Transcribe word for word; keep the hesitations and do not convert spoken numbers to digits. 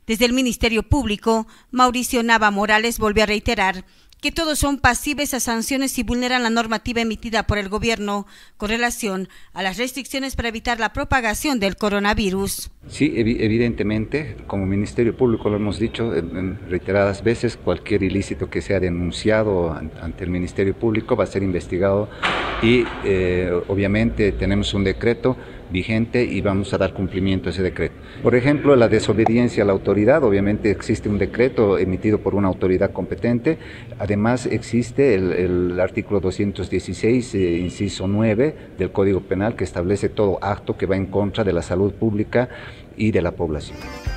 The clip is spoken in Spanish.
Desde el Ministerio Público, Mauricio Nava Morales volvió a reiterar que todos son pasibles a sanciones si vulneran la normativa emitida por el gobierno con relación a las restricciones para evitar la propagación del coronavirus. Sí, evidentemente, como Ministerio Público lo hemos dicho en reiteradas veces, cualquier ilícito que sea denunciado ante el Ministerio Público va a ser investigado y eh, obviamente tenemos un decreto vigente y vamos a dar cumplimiento a ese decreto. Por ejemplo, la desobediencia a la autoridad, obviamente existe un decreto emitido por una autoridad competente, además existe el, el artículo doscientos dieciséis, eh, inciso nueve del Código Penal que establece todo acto que va en contra de la salud pública y de la población.